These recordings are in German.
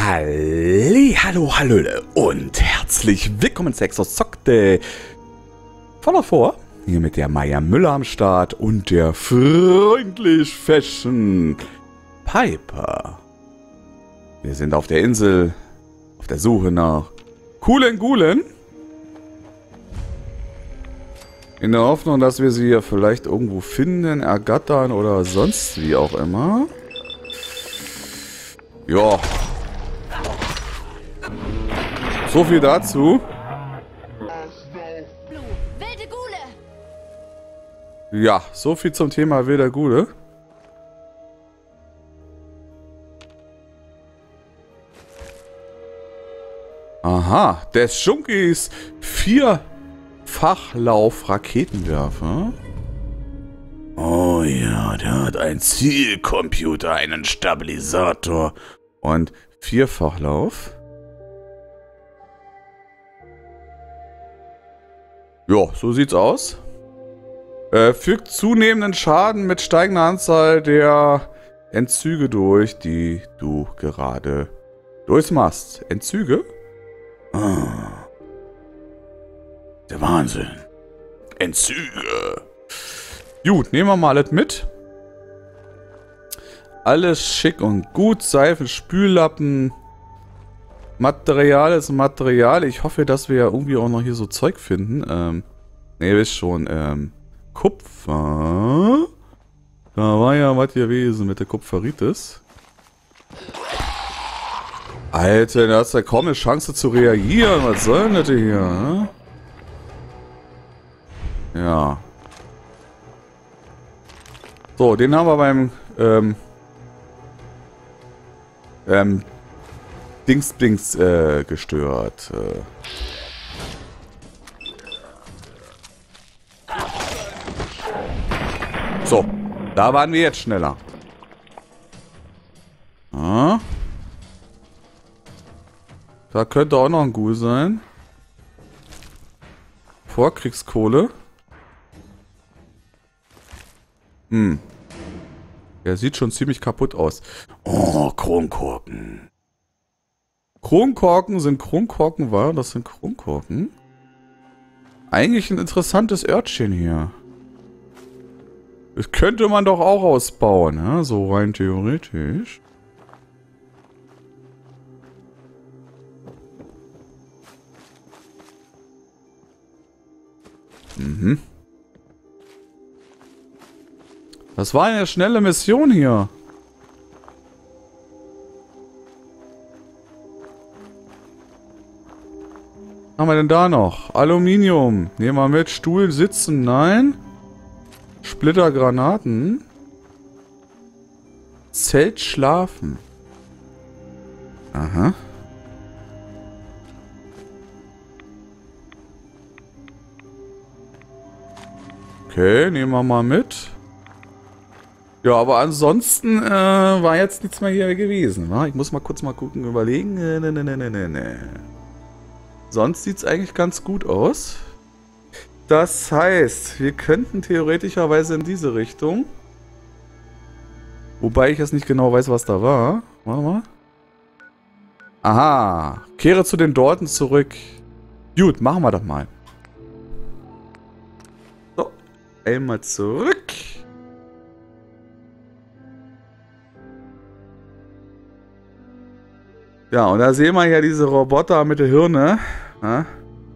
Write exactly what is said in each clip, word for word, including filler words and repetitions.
Halli, hallo, hallöle und herzlich willkommen zu Exos Zockte. Voller vor, hier mit der Maya Müller am Start und der freundlich Fashion Piper. Wir sind auf der Insel, auf der Suche nach coolen Gulen. In der Hoffnung, dass wir sie ja vielleicht irgendwo finden, ergattern oder sonst wie auch immer. Ja. So viel dazu. Wilde Gule. Ja, so viel zum Thema wilder Gule. Aha, des Schunkis Vierfachlauf-Raketenwerfer. Oh ja, der hat einen Zielcomputer, einen Stabilisator und Vierfachlauf. Ja, so sieht's aus. Äh, fügt zunehmenden Schaden mit steigender Anzahl der Entzüge durch, die du gerade durchmachst. Entzüge? Ah. Der Wahnsinn. Entzüge. Gut, nehmen wir mal alles mit. Alles schick und gut. Seifen, Spüllappen. Material ist Material. Ich hoffe, dass wir ja irgendwie auch noch hier so Zeug finden. Ähm, ne, ihr wisst schon. Ähm, Kupfer. Da war ja was gewesen mit der Kupferitis. Alter, da hast du ja kaum eine Chance zu reagieren. Was soll denn das hier? Ne? Ja. So, den haben wir beim ähm, ähm, Dingsblings äh, gestört. Äh. So, da waren wir jetzt schneller. Ah. Da könnte auch noch ein Ghoul sein. Vorkriegskohle. Hm. Der sieht schon ziemlich kaputt aus. Oh, Kronkorken. Kronkorken sind Kronkorken wahr? Das sind Kronkorken. Eigentlich ein interessantes Örtchen hier. Das könnte man doch auch ausbauen, ja? So rein theoretisch. Mhm. Das war eine schnelle Mission hier. Was haben wir denn da noch? Aluminium. Nehmen wir mit. Stuhl sitzen. Nein. Splittergranaten. Zelt schlafen. Aha. Okay, nehmen wir mal mit. Ja, aber ansonsten äh, war jetzt nichts mehr hier gewesen. Wa? Ich muss mal kurz mal gucken, überlegen. Ne, ne, ne, ne, ne, ne. Sonst sieht es eigentlich ganz gut aus. Das heißt, wir könnten theoretischerweise in diese Richtung. Wobei ich jetzt nicht genau weiß, was da war. Warte mal. Aha. Kehre zu den Dorten zurück. Gut, machen wir doch mal. So. Einmal zurück. Ja, und da sehen wir ja diese Roboter mit der Hirne. Ja.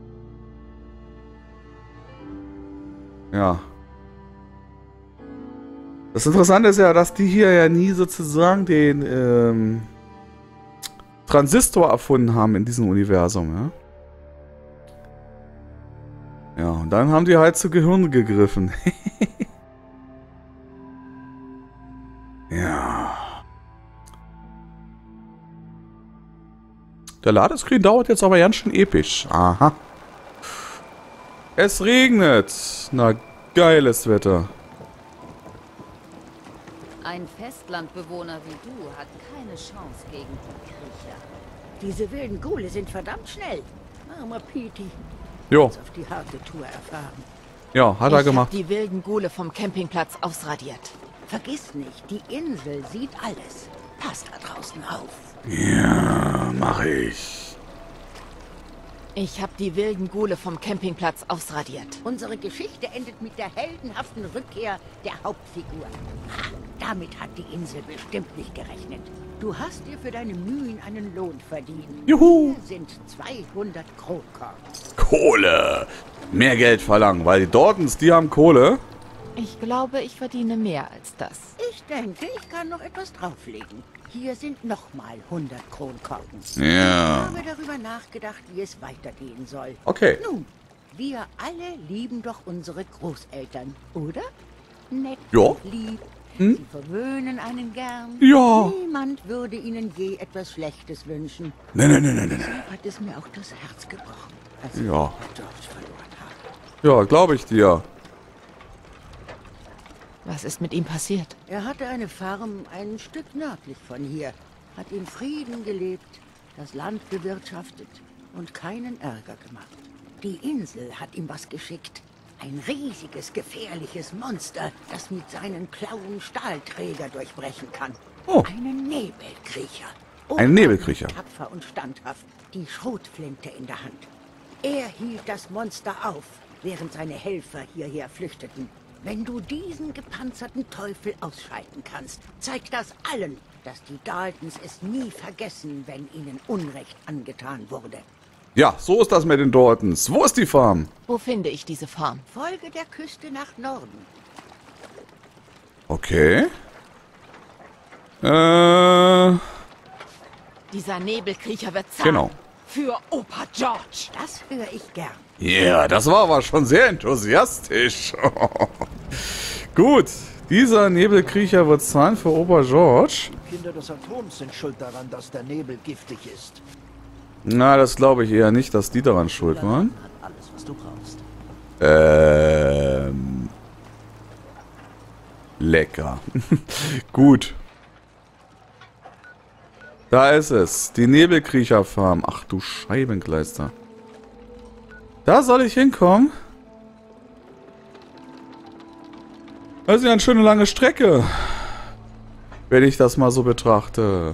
Ja. Das Interessante ist ja, dass die hier ja nie sozusagen den ähm, Transistor erfunden haben in diesem Universum. Ja, ja, und dann haben die halt zu Gehirn gegriffen. Ja. Der Ladescreen dauert jetzt aber ganz schön episch. Aha. Es regnet. Na, geiles Wetter. Ein Festlandbewohner wie du hat keine Chance gegen die Kriecher. Diese wilden Ghule sind verdammt schnell. Armer Petey. Jo. Auf die harte Tour erfahren. Ja, hat er gemacht. Ich hab die wilden Ghule vom Campingplatz ausradiert. Vergiss nicht, die Insel sieht alles. Passt da draußen auf. Ja. Ja, mach ich. Ich habe die wilden Ghule vom Campingplatz ausradiert. Unsere Geschichte endet mit der heldenhaften Rückkehr der Hauptfigur. Ha, damit hat die Insel bestimmt nicht gerechnet. Du hast dir für deine Mühen einen Lohn verdient. Juhu! Hier sind zweihundert Kronkorken. Kohle! Mehr Geld verlangen, weil die Dortons, die haben Kohle. Ich glaube, ich verdiene mehr als das. Ich denke, ich kann noch etwas drauflegen. Hier sind nochmal hundert Kronkorken. Ich Ja. habe darüber nachgedacht, wie es weitergehen soll. Okay. Nun, wir alle lieben doch unsere Großeltern, oder? Nett, Ja. und lieb. Hm? Sie verwöhnen einen gern. Ja. Niemand würde ihnen je etwas Schlechtes wünschen. Nein, nein, nein, nein, nein. Deshalb hat es mir auch das Herz gebrochen, als ich Ja. George verloren habe. Ja, glaube ich dir. Was ist mit ihm passiert? Er hatte eine Farm ein Stück nördlich von hier, hat in Frieden gelebt, das Land bewirtschaftet und keinen Ärger gemacht. Die Insel hat ihm was geschickt. Ein riesiges, gefährliches Monster, das mit seinen Klauen Stahlträger durchbrechen kann. Oh. Einen Nebelkriecher. Ein Nebelkriecher. Tapfer und standhaft, die Schrotflinte in der Hand. Er hielt das Monster auf, während seine Helfer hierher flüchteten. Wenn du diesen gepanzerten Teufel ausschalten kannst, zeigt das allen, dass die Daltons es nie vergessen, wenn ihnen Unrecht angetan wurde. Ja, so ist das mit den Dortons. Wo ist die Farm? Wo finde ich diese Farm? Folge der Küste nach Norden. Okay. Äh, Dieser Nebelkriecher wird zahlen. genau. Für Opa George. Das höre ich gern. Ja, das war aber schon sehr enthusiastisch. Gut, dieser Nebelkriecher wird zahlen für Opa George. Die Kinder des Atoms sind schuld daran, dass der Nebel giftig ist. Na, das glaube ich eher nicht, dass die daran schuld waren. Hat alles, was du brauchst. Ähm. Lecker. Gut. Da ist es. Die Nebelkriecherfarm. Ach du Scheibenkleister. Da soll ich hinkommen? Das ist ja eine schöne lange Strecke. Wenn ich das mal so betrachte.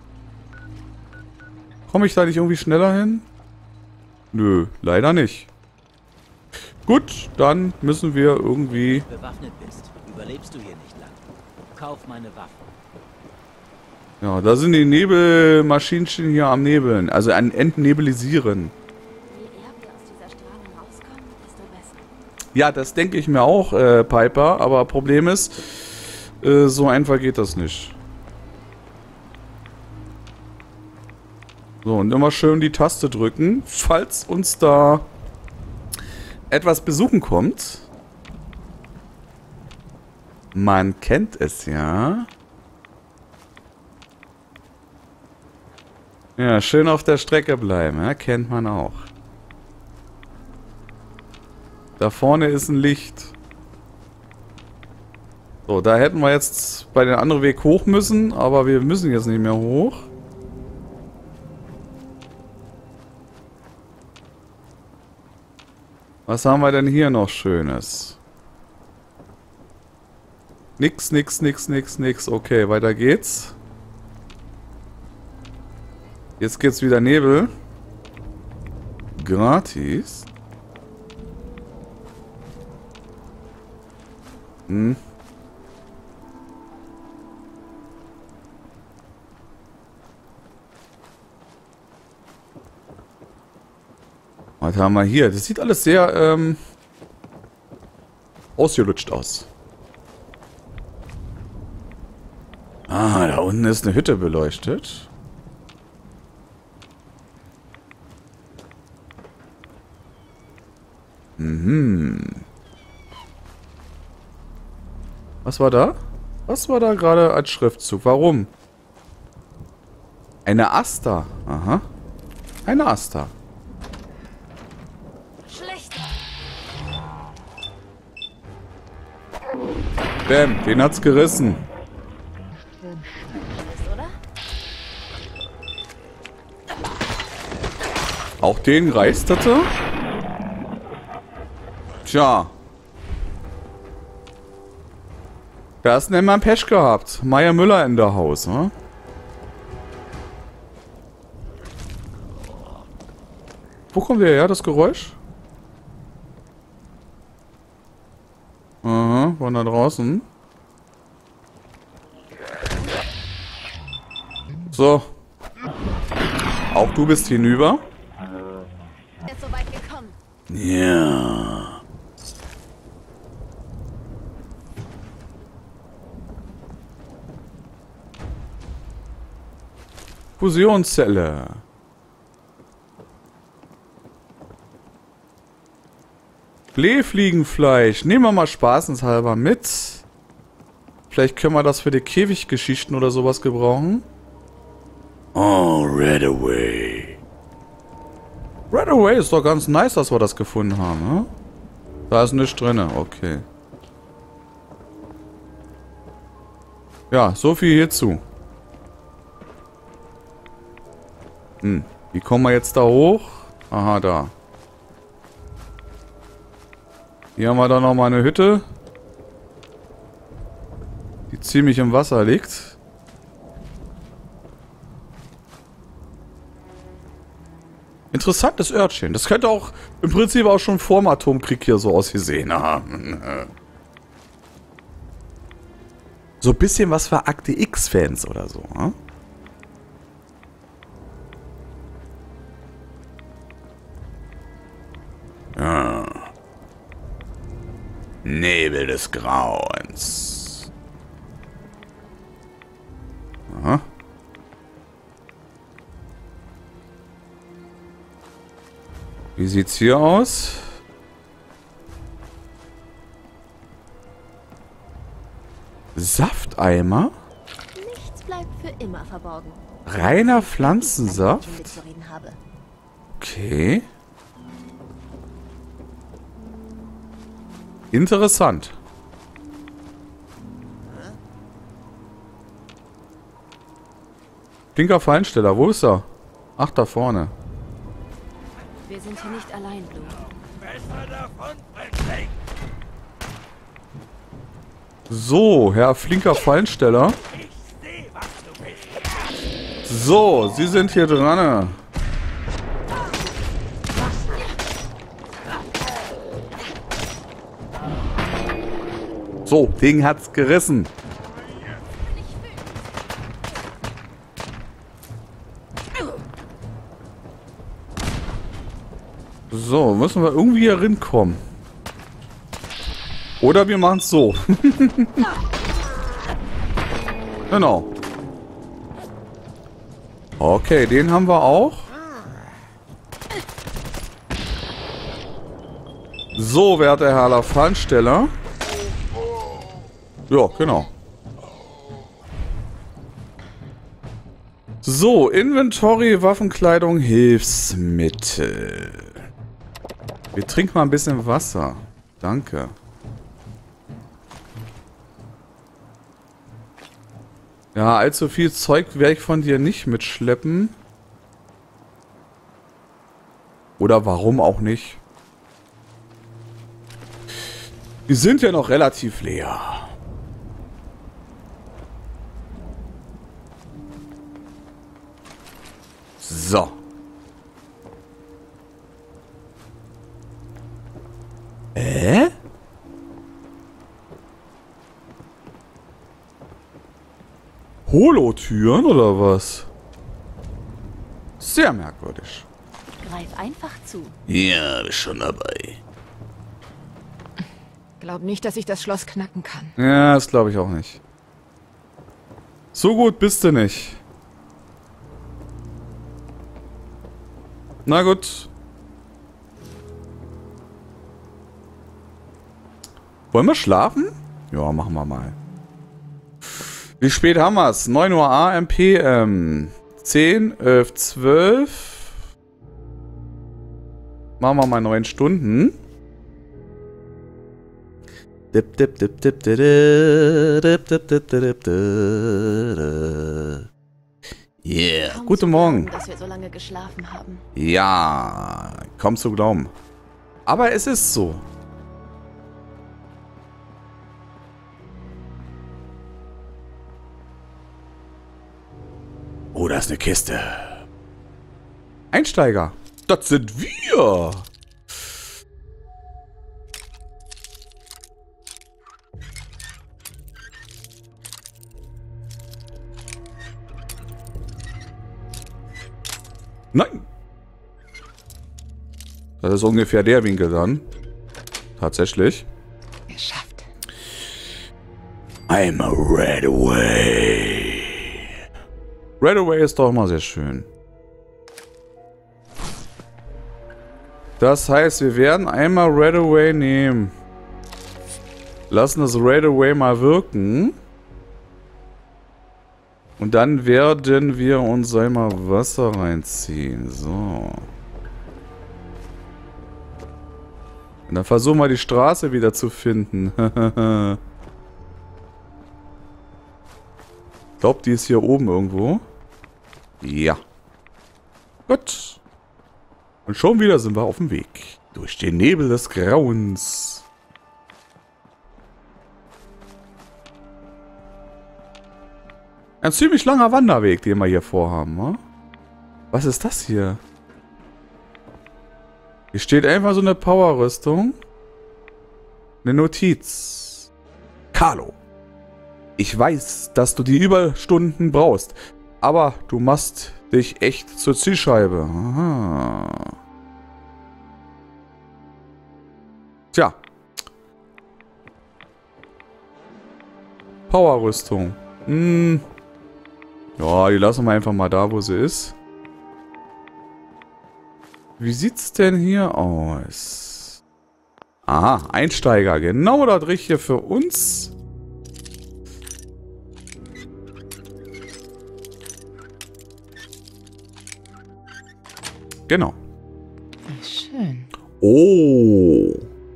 Komme ich da nicht irgendwie schneller hin? Nö, leider nicht. Gut, dann müssen wir irgendwie... bewaffnet bist, überlebst du hier nicht lang. Kauf meine Waffen. Ja, da sind die Nebelmaschinchen hier am Nebeln. Also an Entnebelisieren. Je eher wir aus dieser Strahlung rauskommen, desto besser. Ja, das denke ich mir auch, äh, Piper. Aber Problem ist, äh, so einfach geht das nicht. So, und immer schön die Taste drücken, falls uns da etwas besuchen kommt. Man kennt es ja. Ja, schön auf der Strecke bleiben, ja, kennt man auch. Da vorne ist ein Licht. So, da hätten wir jetzt bei dem anderen Weg hoch müssen, aber wir müssen jetzt nicht mehr hoch. Was haben wir denn hier noch Schönes? Nix, nix, nix, nix, nix. Okay, weiter geht's. Jetzt geht's wieder Nebel. Gratis. Hm. Was haben wir hier? Das sieht alles sehr ähm, ausgelutscht aus. Ah, da unten ist eine Hütte beleuchtet. Mhm. Was war da? Was war da gerade als Schriftzug? Warum? Eine Asta. Aha. Eine Asta. Schlecht. Bäm, den hat's gerissen. Alles, oder? Auch den reisterte? Tja. Da hast du denn mal Pech gehabt. Meier Müller in der Haus, ne? Wo kommen wir her, das Geräusch? Aha, von da draußen. So. Auch du bist hinüber. Er ist so weit gekommen. Ja. Fusionszelle. Blähfliegenfleisch. Nehmen wir mal spaßenshalber mit. Vielleicht können wir das für die Käfiggeschichten oder sowas gebrauchen. Oh, Redaway. Redaway ist doch ganz nice, dass wir das gefunden haben, ne? Da ist nichts drin, okay. Ja, so viel hierzu. Hm, wie kommen wir jetzt da hoch? Aha, da. Hier haben wir dann nochmal eine Hütte, die ziemlich im Wasser liegt. Interessantes Örtchen. Das könnte auch im Prinzip auch schon vor dem Atomkrieg hier so ausgesehen haben. So ein bisschen was für Akte X-Fans oder so, ne? Ja. Nebel des Grauens. Aha. Wie sieht's hier aus? Safteimer? Nichts bleibt für immer verborgen. Reiner Pflanzensaft? Okay. Interessant. Pinker Feinsteller, wo ist er? Ach, da vorne. Wir sind hier nicht allein, Blue. So, Herr flinker Fallensteller. So, Sie sind hier dran. So, Ding hat's gerissen. So, müssen wir irgendwie hier rinkommen. Oder wir machen es so. Genau. Okay, den haben wir auch. So, werter Herr Lafansteller. Ja, genau. So, Inventory, Waffenkleidung, Hilfsmittel. Wir trinken mal ein bisschen Wasser. Danke. Ja, allzu viel Zeug werde ich von dir nicht mitschleppen. Oder warum auch nicht? Die sind ja noch relativ leer. So. Äh? Holotüren oder was? Sehr merkwürdig. Greif einfach zu. Ja, bist schon dabei. Glaub nicht, dass ich das Schloss knacken kann. Ja, das glaube ich auch nicht. So gut bist du nicht. Na gut. Wollen wir schlafen? Ja, machen wir mal. Wie spät haben wir es? neun Uhr A M P M. zehn, elf, zwölf. Machen wir mal neun Stunden. Dip, dip, dip, dip, dip, dip, dip, dip, dip, dip. Yeah, Kaum guten zu Morgen. glauben, dass wir so lange geschlafen haben. Ja, kaum zu glauben. Aber es ist so. Oh, da ist eine Kiste. Einsteiger. Das sind wir! Nein! Das ist ungefähr der Winkel dann. Tatsächlich. Geschafft. I'm a red away. Red away ist doch immer sehr schön. Das heißt, wir werden einmal Red away nehmen. Lassen das Red away mal wirken. Und dann werden wir uns einmal Wasser reinziehen. So. Und dann versuchen wir die Straße wieder zu finden. Ich glaube, die ist hier oben irgendwo. Ja. Gut. Und schon wieder sind wir auf dem Weg. Durch den Nebel des Grauens. Ein ziemlich langer Wanderweg, den wir hier vorhaben, ne? Was ist das hier? Hier steht einfach so eine Powerrüstung. Eine Notiz. Carlo. Ich weiß, dass du die Überstunden brauchst. Aber du machst dich echt zur Zielscheibe. Aha. Tja. Powerrüstung. Hm. Ja, die lassen wir einfach mal da, wo sie ist. Wie sieht's denn hier aus? Aha, Einsteiger. Genau das Richtige für uns. Genau. Schön. Oh.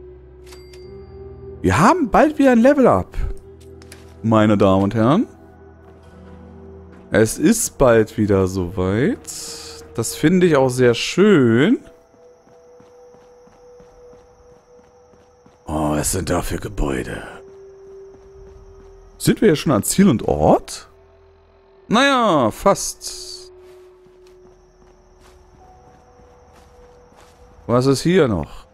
Wir haben bald wieder ein Level-Up. Meine Damen und Herren. Es ist bald wieder soweit. Das finde ich auch sehr schön. Oh, was sind da für Gebäude? Sind wir ja schon an Ziel und Ort? Naja, fast. Was ist hier noch?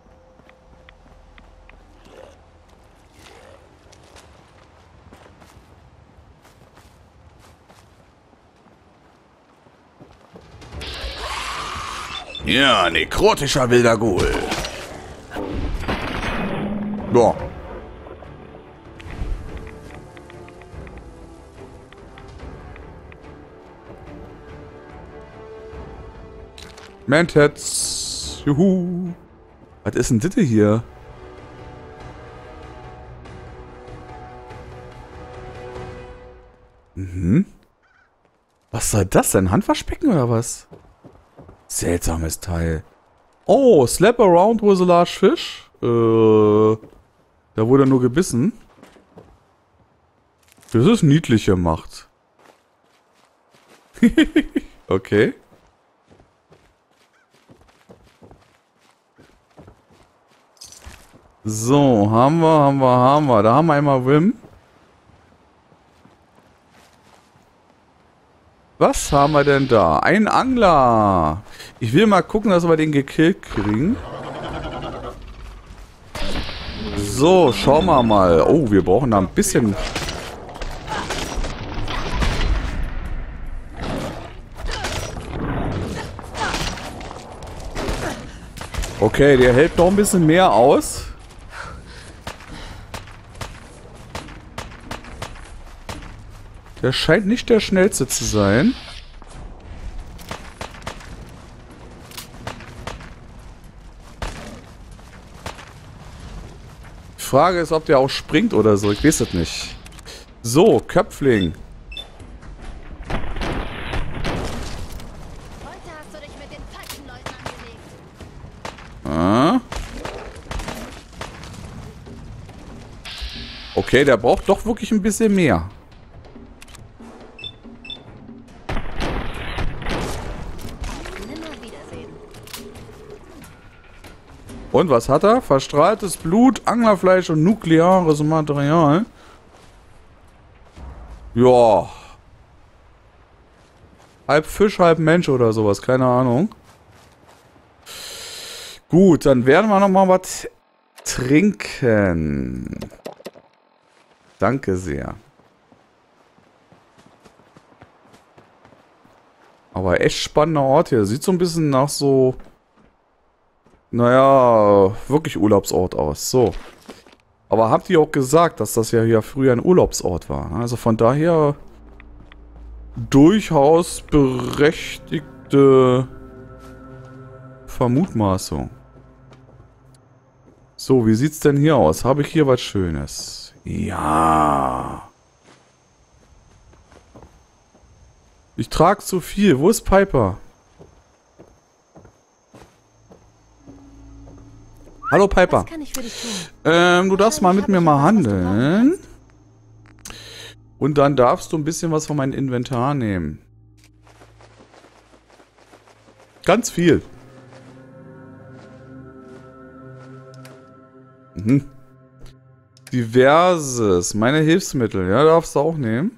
Ja, nekrotischer wilder Ghoul. Ja. Mantats. Juhu. Was ist denn das hier? Mhm. Was soll das denn? Handwaschbecken oder was? Seltsames Teil. Oh, slap around with a large fish. Äh, da wurde er nur gebissen. Das ist niedlich gemacht. Okay. So, haben wir, haben wir, haben wir. Da haben wir einmal Wim. Was haben wir denn da? Ein Angler. Ich will mal gucken, dass wir den gekillt kriegen. So, schauen wir mal. Oh, wir brauchen da ein bisschen... Okay, der hält noch ein bisschen mehr aus. Der scheint nicht der schnellste zu sein. Die Frage ist, ob der auch springt oder so. Ich weiß es nicht. So, Köpfling. Heute hast du dich mit den falschen Leuten angelegt. Ah. Okay, der braucht doch wirklich ein bisschen mehr. Und was hat er? Verstrahltes Blut, Anglerfleisch und nukleares Material. Ja. Halb Fisch, halb Mensch oder sowas. Keine Ahnung. Gut, dann werden wir noch mal was trinken. Danke sehr. Aber echt spannender Ort hier. Sieht so ein bisschen nach so... Naja, wirklich Urlaubsort aus. So. Aber habt ihr auch gesagt, dass das ja hier früher ein Urlaubsort war? Also von daher... Durchaus berechtigte... Vermutmaßung. So, wie sieht's denn hier aus? Habe ich hier was Schönes? Ja. Ich trage zu viel. Wo ist Piper? Hallo Piper. Was kann ich für dich tun? Ähm, du darfst mal mit mir mal handeln. Und dann darfst du ein bisschen was von meinem Inventar nehmen. Ganz viel. Mhm. Diverses. Meine Hilfsmittel. Ja, darfst du auch nehmen.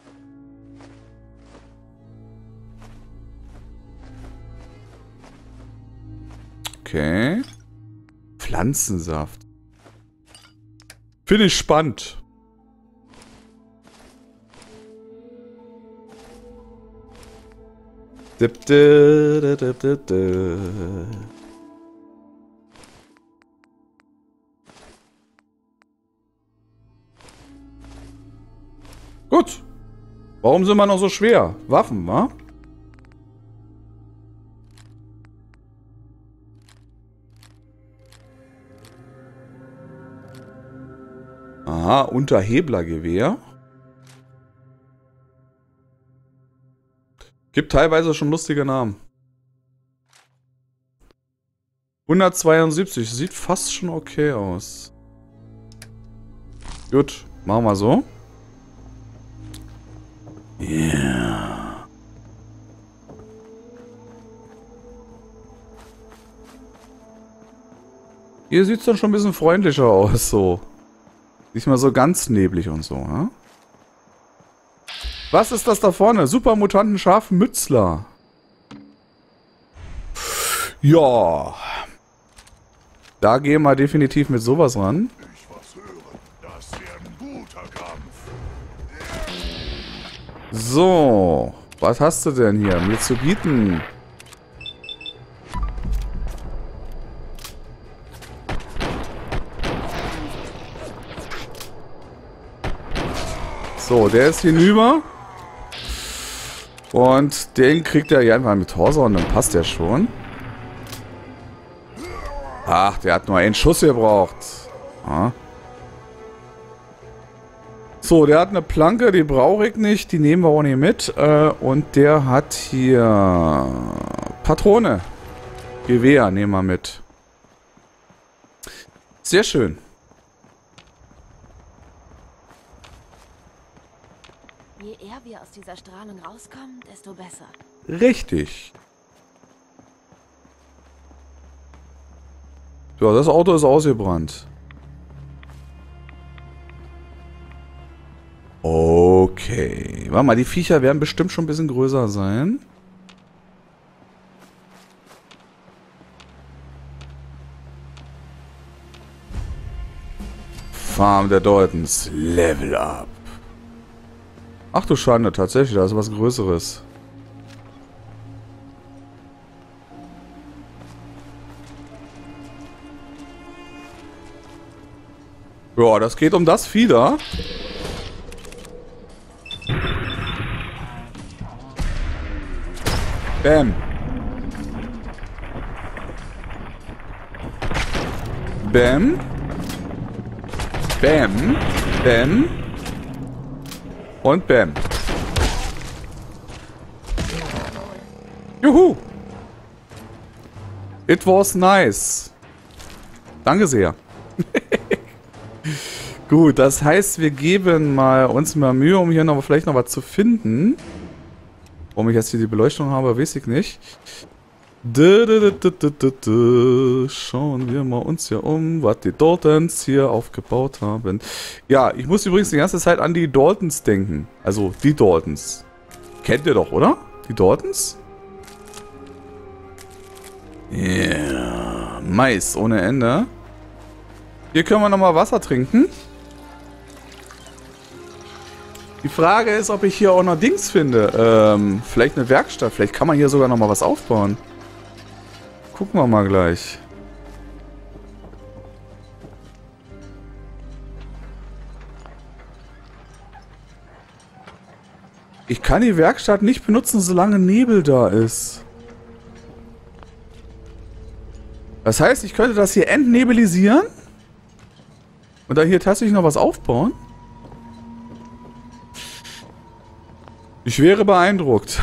Okay. Pflanzensaft. Finde ich spannend. Dip, dip, dip, dip, dip. Gut. Warum sind wir noch so schwer? Waffen, wa? Aha, Unterheblergewehr. Gibt teilweise schon lustige Namen. hundertzweiundsiebzig. Sieht fast schon okay aus. Gut, machen wir so. Yeah. Hier sieht es dann schon ein bisschen freundlicher aus, so. Nicht mal so ganz neblig und so, ne? Was ist das da vorne? Supermutanten scharfen Mützler. Ja. Da gehen wir definitiv mit sowas ran. Ich was hören. Das wäre ein guter Kampf. So. Was hast du denn hier mir zu bieten? So, der ist hinüber. Und den kriegt er hier einfach mit Torso und dann passt der schon. Ach, der hat nur einen Schuss gebraucht. Ah. So, der hat eine Planke, die brauche ich nicht. Die nehmen wir auch nicht mit. Äh, und der hat hier Patrone. Gewehr nehmen wir mit. Sehr schön. Je eher wir aus dieser Strahlung rauskommen, desto besser. Richtig. Ja, das Auto ist ausgebrannt. Okay. Warte mal, die Viecher werden bestimmt schon ein bisschen größer sein. Farm der Daltons. Level up. Ach du Schande, tatsächlich, da ist was Größeres. Ja, das geht um das Vieh da. Bam. Bam. Bam. Bam. Und bam. Juhu. It was nice. Danke sehr. Gut, das heißt, wir geben mal uns mal Mühe, um hier noch vielleicht noch was zu finden. Warum ich jetzt hier die Beleuchtung habe, weiß ich nicht. Schauen wir mal uns hier um, was die Daltons hier aufgebaut haben. Ja, ich muss übrigens die ganze Zeit an die Daltons denken. Also, die Daltons. Kennt ihr doch, oder? Die Daltons? Ja, yeah. Mais ohne Ende. Hier können wir nochmal Wasser trinken. Die Frage ist, ob ich hier auch noch Dings finde. Ähm, vielleicht eine Werkstatt. Vielleicht kann man hier sogar nochmal was aufbauen. Gucken wir mal gleich. Ich kann die Werkstatt nicht benutzen, solange Nebel da ist. Das heißt, ich könnte das hier entnebelisieren und da hier tatsächlich noch was aufbauen. Ich wäre beeindruckt.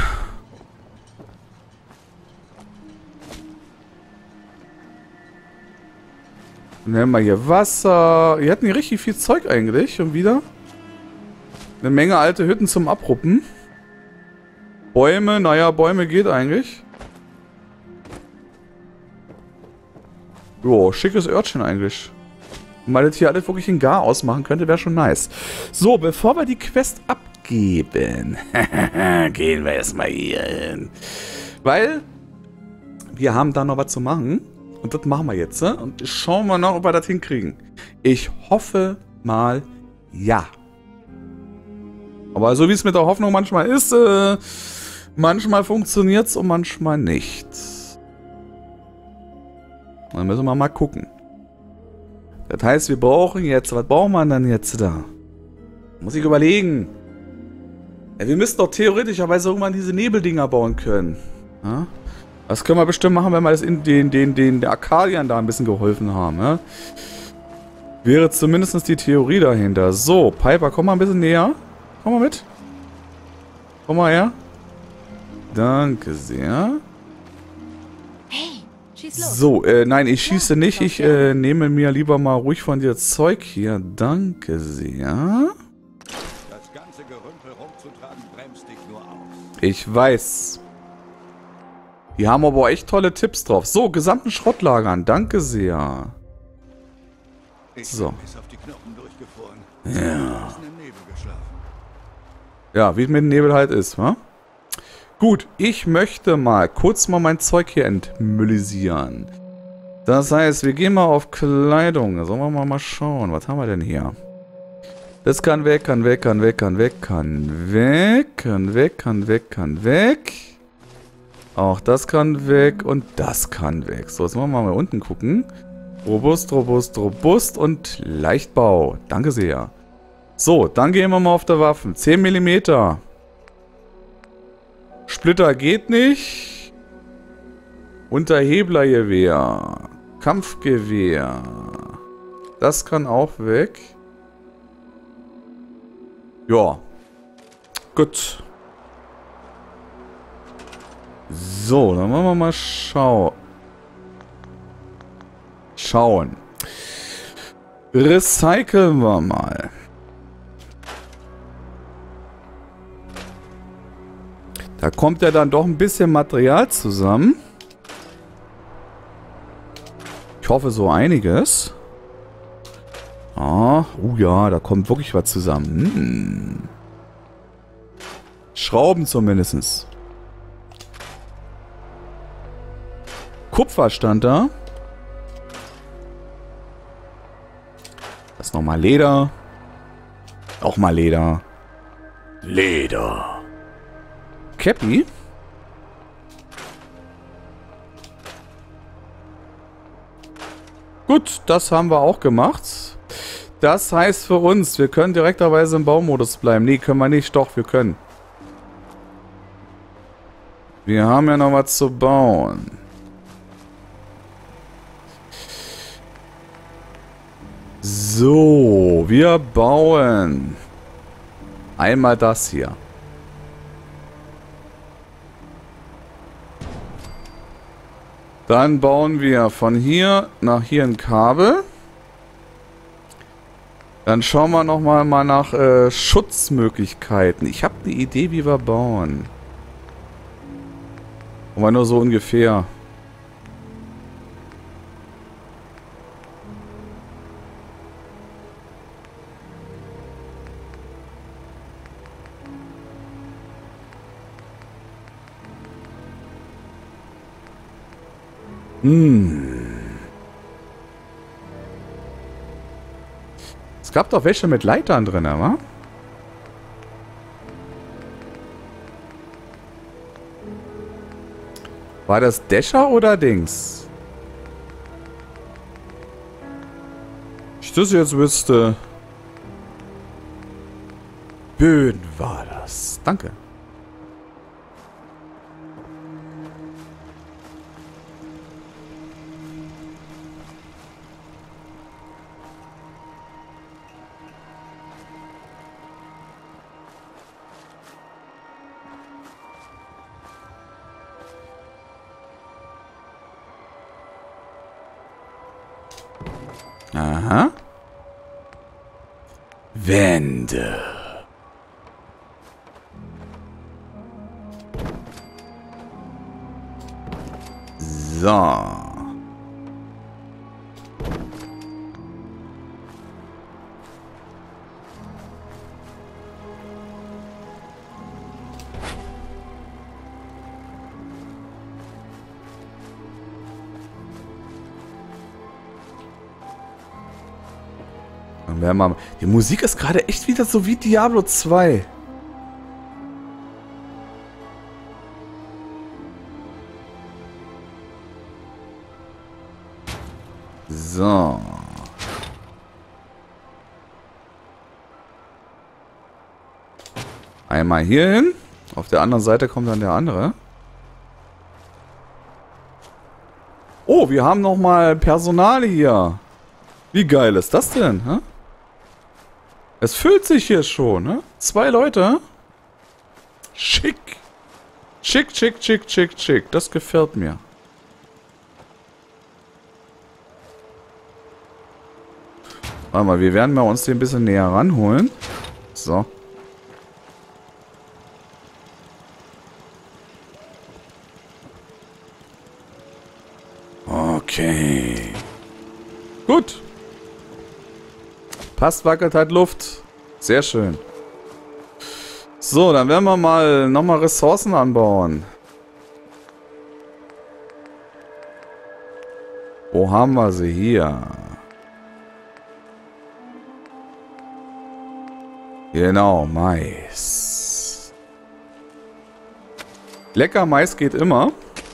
Dann nehmen wir hier Wasser. Wir hatten hier richtig viel Zeug eigentlich und wieder. Eine Menge alte Hütten zum Abruppen. Bäume, naja, Bäume geht eigentlich. Jo, schickes Örtchen eigentlich. Wenn man das hier alles wirklich in Gar ausmachen könnte, wäre schon nice. So, bevor wir die Quest abgeben, gehen wir erstmal hier hin. Weil wir haben da noch was zu machen. Und das machen wir jetzt. Ne? Und schauen wir noch, ob wir das hinkriegen. Ich hoffe mal, ja. Aber so wie es mit der Hoffnung manchmal ist, äh, manchmal funktioniert es und manchmal nicht. Dann müssen wir mal gucken. Das heißt, wir brauchen jetzt, was brauchen wir denn jetzt da? Muss ich überlegen. Ja, wir müssten doch theoretischerweise irgendwann diese Nebeldinger bauen können. Ja? Das können wir bestimmt machen, wenn wir das in den, den, den, den Arkadiern da ein bisschen geholfen haben. Ja? Wäre zumindest die Theorie dahinter. So, Piper, komm mal ein bisschen näher. Komm mal mit. Komm mal her. Danke sehr. Hey, schieß los. So, äh, nein, ich schieße nicht. Ich äh, nehme mir lieber mal ruhig von dir Zeug hier. Danke sehr. Das ganze Gerümpel rumzutragen bremst dich nur aus. Ich weiß. Die haben aber echt tolle Tipps drauf. So, gesamten Schrott lagern. Danke sehr. Ich So. bin bis auf die Knochen durchgefroren. Ja. Ich bin im Nebel geschlafen. Ja, wie es mit dem Nebel halt ist, wa? Gut, ich möchte mal kurz mal mein Zeug hier entmüllisieren. Das heißt, wir gehen mal auf Kleidung. Sollen wir mal, mal schauen. Was haben wir denn hier? Das kann weg, kann weg, kann weg, kann weg, kann weg, kann weg, kann weg, kann weg. Auch das kann weg und das kann weg. So, jetzt wollen wir mal unten gucken. Robust, robust, robust und Leichtbau. Danke sehr. So, dann gehen wir mal auf der Waffen. zehn Millimeter. Splitter geht nicht. Unterheblergewehr. Kampfgewehr. Das kann auch weg. Ja. Gut. So, dann wollen wir mal schauen. Schauen. Recyceln wir mal. Da kommt ja dann doch ein bisschen Material zusammen. Ich hoffe so einiges. Ah, oh ja, da kommt wirklich was zusammen. Hm. Schrauben zumindest. Kupfer stand da. Das ist nochmal Leder. Auch mal Leder. Leder. Cappy. Gut, das haben wir auch gemacht. Das heißt für uns, wir können direkterweise im Baumodus bleiben. Nee, können wir nicht. Doch, wir können. Wir haben ja noch was zu bauen. So, wir bauen einmal das hier. Dann bauen wir von hier nach hier ein Kabel. Dann schauen wir nochmal mal nach äh, Schutzmöglichkeiten. Ich habe eine Idee, wie wir bauen. Aber nur so ungefähr. Hm. gab doch welche mit Leitern drin, wa? War das Dächer oder Dings? Ich das jetzt wüsste. Böden war das. Danke. Aha. Wände. So. Dann werden wir mal. Die Musik ist gerade echt wieder so wie Diablo zwei. So. Einmal hier hin. Auf der anderen Seite kommt dann der andere. Oh, wir haben noch mal Personal hier. Wie geil ist das denn? Hä? Es füllt sich hier schon. Ne? Zwei Leute. Schick. Schick, schick, schick, schick, schick. Das gefällt mir. Warte mal, wir werden mal uns den ein bisschen näher ranholen. So. Okay. Gut. Passt, wackelt halt Luft. Sehr schön. So, dann werden wir mal nochmal Ressourcen anbauen. Wo haben wir sie hier? Genau, Mais. Lecker Mais geht immer.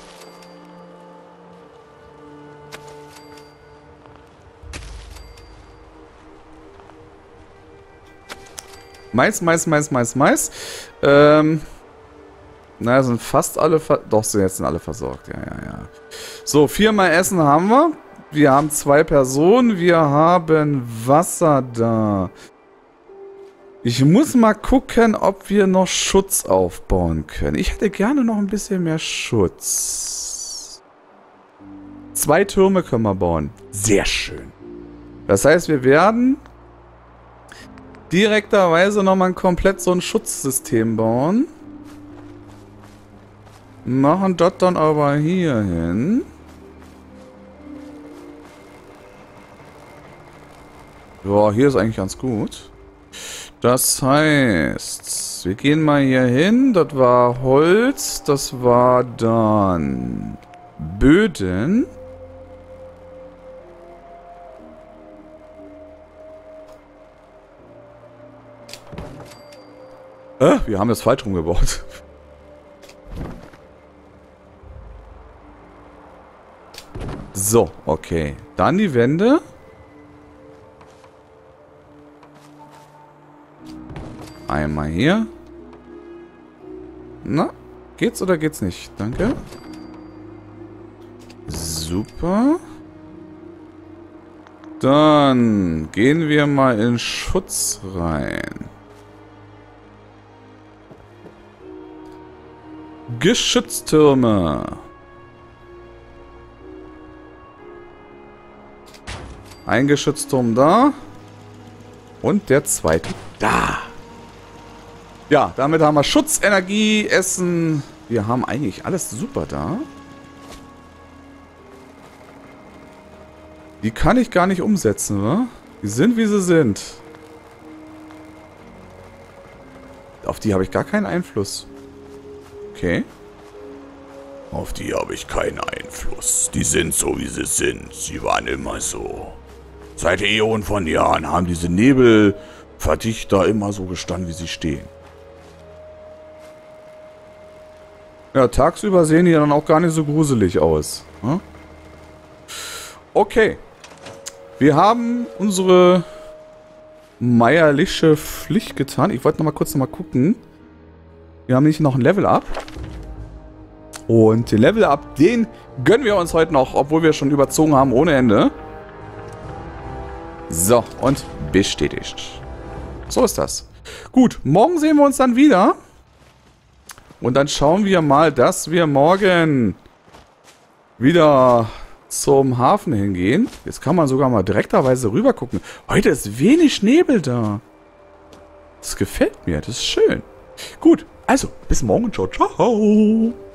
Mais, Mais, Mais, Mais, Mais. Ähm. Naja, sind fast alle ver... Doch, sind jetzt sind alle versorgt. Ja, ja, ja. So, viermal Essen haben wir. Wir haben zwei Personen. Wir haben Wasser da. Ich muss mal gucken, ob wir noch Schutz aufbauen können. Ich hätte gerne noch ein bisschen mehr Schutz. Zwei Türme können wir bauen. Sehr schön. Das heißt, wir werden direkterweise nochmal komplett so ein Schutzsystem bauen. Machen das dann aber hier hin. Ja, hier ist eigentlich ganz gut. Das heißt, wir gehen mal hier hin. Das war Holz. Das war dann Böden. Äh, wir haben das falsch rumgebaut. So, okay. Dann die Wände. Einmal hier. Na, geht's oder geht's nicht? Danke. Super. Dann gehen wir mal in Schutz rein. Geschütztürme. Ein Geschützturm da. Und der zweite da. Ja, damit haben wir Schutz, Energie, Essen. Wir haben eigentlich alles super da. Die kann ich gar nicht umsetzen, wa? Die sind, wie sie sind. Auf die habe ich gar keinen Einfluss. Okay. Auf die habe ich keinen Einfluss. Die sind so, wie sie sind. Sie waren immer so. Seit Äonen von Jahren haben diese Nebelverdichter immer so gestanden, wie sie stehen. Ja, tagsüber sehen die dann auch gar nicht so gruselig aus. Hm? Okay. Wir haben unsere meierliche Pflicht getan. Ich wollte noch mal kurz noch mal gucken. Wir haben nicht noch ein Level-Up. Und den Level-Up, den gönnen wir uns heute noch, obwohl wir schon überzogen haben ohne Ende. So, und bestätigt. So ist das. Gut, morgen sehen wir uns dann wieder. Und dann schauen wir mal, dass wir morgen wieder zum Hafen hingehen. Jetzt kann man sogar mal direkterweise rüber gucken. Heute ist wenig Nebel da. Das gefällt mir, das ist schön. Gut, also, bis morgen. Ciao, ciao.